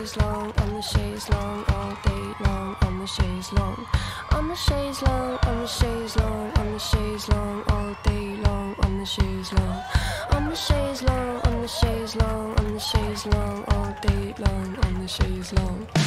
chaise long, on the chaise long, all day long, on the chaise long, on the chaise long, on the chaise long, on the chaise long, all day long, on the chaise long, on the chaise long, on the chaise long, on the chaise long, all day long, on the chaise long.